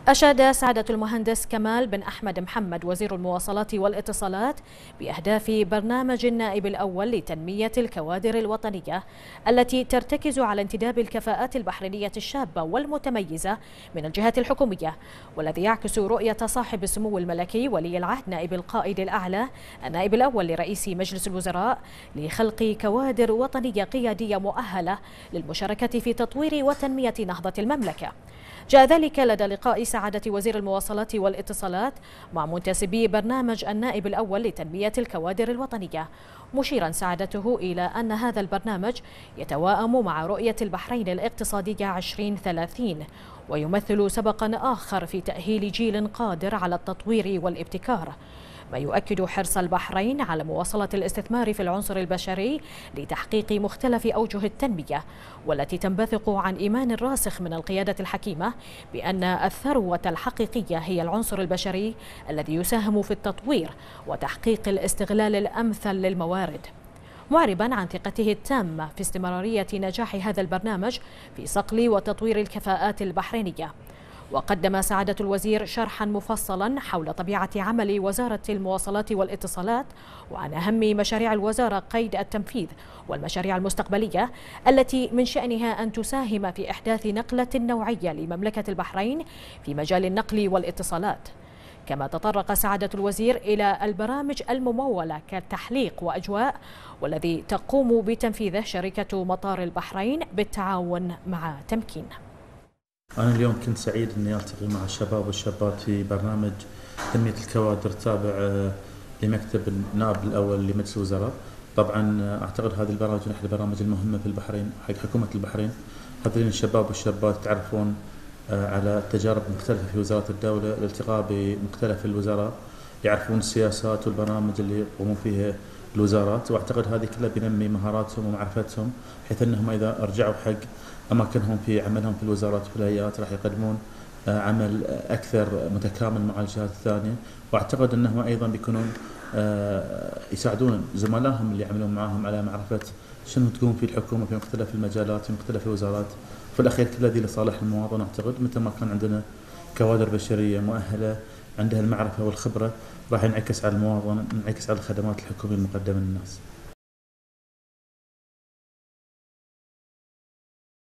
أشاد سعادة المهندس كمال بن أحمد محمد وزير المواصلات والاتصالات بأهداف برنامج النائب الأول لتنمية الكوادر الوطنية التي ترتكز على انتداب الكفاءات البحرينية الشابة والمتميزة من الجهات الحكومية، والذي يعكس رؤية صاحب السمو الملكي ولي العهد نائب القائد الأعلى النائب الأول لرئيس مجلس الوزراء لخلق كوادر وطنية قيادية مؤهلة للمشاركة في تطوير وتنمية نهضة المملكة. جاء ذلك لدى لقاء سعادة وزير المواصلات والاتصالات مع منتسبي برنامج النائب الأول لتنمية الكوادر الوطنية، مشيرا سعادته إلى أن هذا البرنامج يتواءم مع رؤية البحرين الاقتصادية 2030 ويمثل سبقا آخر في تأهيل جيل قادر على التطوير والابتكار، ما يؤكد حرص البحرين على مواصلة الاستثمار في العنصر البشري لتحقيق مختلف أوجه التنمية، والتي تنبثق عن إيمان راسخ من القيادة الحكيمة بأن الثروة الحقيقية هي العنصر البشري الذي يساهم في التطوير وتحقيق الاستغلال الأمثل للموارد، معربا عن ثقته التامة في استمرارية نجاح هذا البرنامج في صقل وتطوير الكفاءات البحرينية. وقدم سعادة الوزير شرحا مفصلا حول طبيعة عمل وزارة المواصلات والاتصالات وعن أهم مشاريع الوزارة قيد التنفيذ والمشاريع المستقبلية التي من شأنها أن تساهم في إحداث نقلة نوعية لمملكة البحرين في مجال النقل والاتصالات. كما تطرق سعادة الوزير إلى البرامج الممولة كالتحليق وأجواء، والذي تقوم بتنفيذه شركة مطار البحرين بالتعاون مع تمكين. أنا اليوم كنت سعيد أني ألتقي مع الشباب والشابات في برنامج تنمية الكوادر التابع لمكتب النائب الأول لمجلس الوزراء. طبعا أعتقد هذه البرامج من أحد البرامج المهمة في البحرين حق حكومة البحرين. حاضرين الشباب والشابات تعرفون على التجارب المختلفة في وزارات الدولة، الالتقاء بمختلف الوزارات، يعرفون السياسات والبرامج اللي يقومون فيها الوزارات، واعتقد هذه كلها بينمي مهاراتهم ومعرفتهم، بحيث انهم اذا رجعوا حق اماكنهم في عملهم في الوزارات وفي الهيئات راح يقدمون عمل اكثر متكامل مع الجهات الثانيه، واعتقد انهم ايضا بيكونون يساعدون زملائهم اللي يعملون معاهم على معرفه شنو تقوم فيه الحكومه في مختلف المجالات في مختلف الوزارات. في الاخير كل هذه لصالح المواطن. اعتقد متى ما كان عندنا كوادر بشريه مؤهله عندها المعرفه والخبره راح ينعكس على المواطن، ينعكس على الخدمات الحكوميه المقدمه للناس.